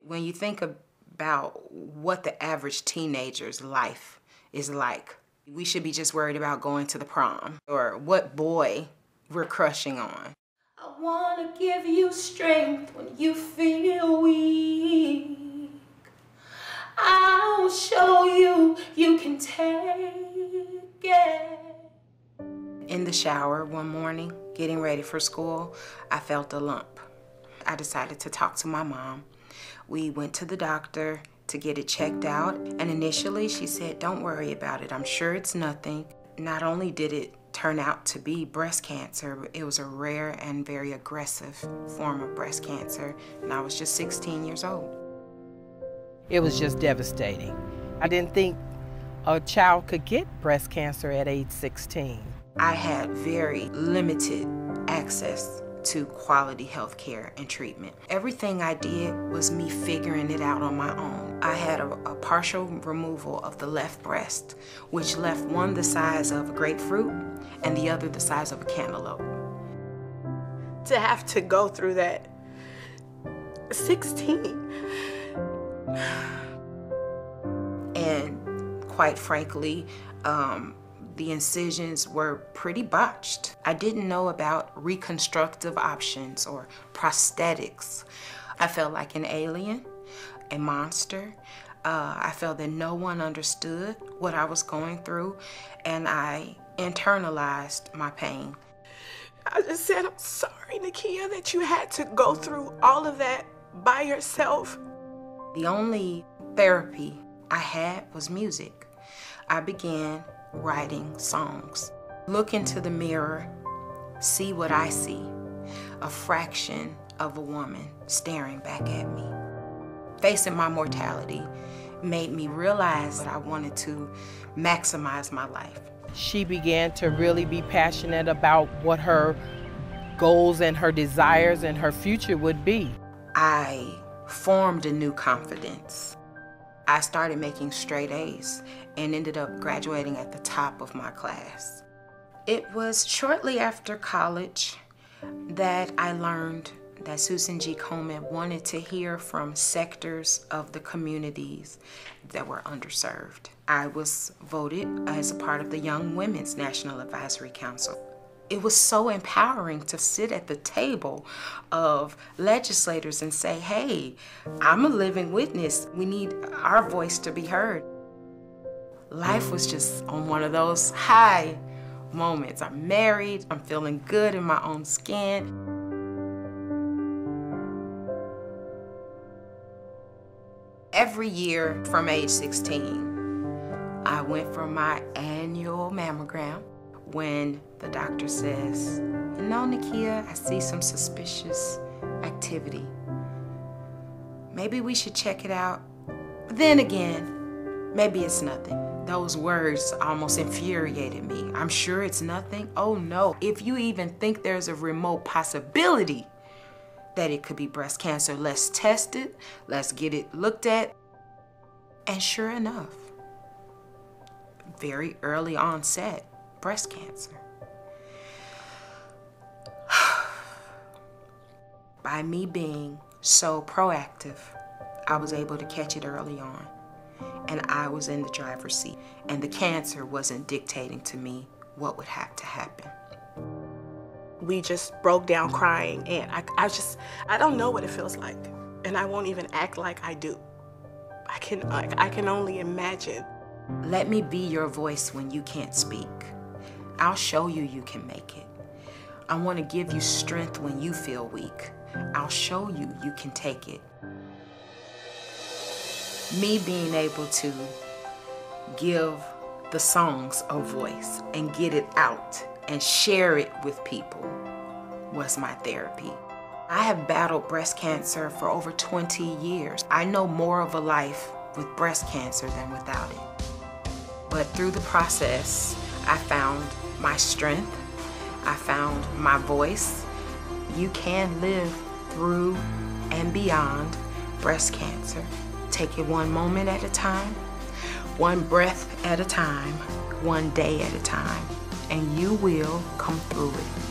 When you think about what the average teenager's life is like, we should be just worried about going to the prom or what boy we're crushing on. I wanna give you strength when you feel weak. I'll show you you can take it. In the shower one morning, getting ready for school, I felt a lump. I decided to talk to my mom. We went to the doctor to get it checked out, and initially she said, "Don't worry about it, I'm sure it's nothing." Not only did it turn out to be breast cancer, it was a rare and very aggressive form of breast cancer, and I was just 16 years old. It was just devastating. I didn't think a child could get breast cancer at age 16. I had very limited access to quality health care and treatment. Everything I did was me figuring it out on my own. I had a partial removal of the left breast, which left one the size of a grapefruit and the other the size of a cantaloupe. To have to go through that, 16. And quite frankly, the incisions were pretty botched. I didn't know about reconstructive options or prosthetics. I felt like an alien, a monster. I felt that no one understood what I was going through, and I internalized my pain. I just said, "I'm sorry, Nikia, that you had to go through all of that by yourself." The only therapy I had was music. I began writing songs. Look into the mirror, see what I see, a fraction of a woman staring back at me. Facing my mortality made me realize that I wanted to maximize my life. She began to really be passionate about what her goals and her desires and her future would be. I formed a new confidence. I started making straight A's and ended up graduating at the top of my class. It was shortly after college that I learned that Susan G. Komen wanted to hear from sectors of the communities that were underserved. I was voted as a part of the Young Women's National Advisory Council. It was so empowering to sit at the table of legislators and say, "Hey, I'm a living witness. We need our voice to be heard." Life was just on one of those high moments. I'm married, I'm feeling good in my own skin. Every year from age 16, I went for my annual mammogram. When the doctor says, "You know, Nikia, I see some suspicious activity. Maybe we should check it out. But then again, maybe it's nothing." Those words almost infuriated me. "I'm sure it's nothing." Oh no, if you even think there's a remote possibility that it could be breast cancer, let's test it, let's get it looked at. And sure enough, very early onset breast cancer. By me being so proactive, I was able to catch it early on, and I was in the driver's seat, and the cancer wasn't dictating to me what would have to happen. We just broke down crying, and I don't know what it feels like, and I won't even act like I do. I can only imagine. Let me be your voice when you can't speak. I'll show you you can make it. I want to give you strength when you feel weak. I'll show you you can take it. Me being able to give the songs a voice and get it out and share it with people was my therapy. I have battled breast cancer for over 20 years. I know more of a life with breast cancer than without it. But through the process, I found my strength, I found my voice. You can live through and beyond breast cancer. Take it one moment at a time, one breath at a time, one day at a time, and you will come through it.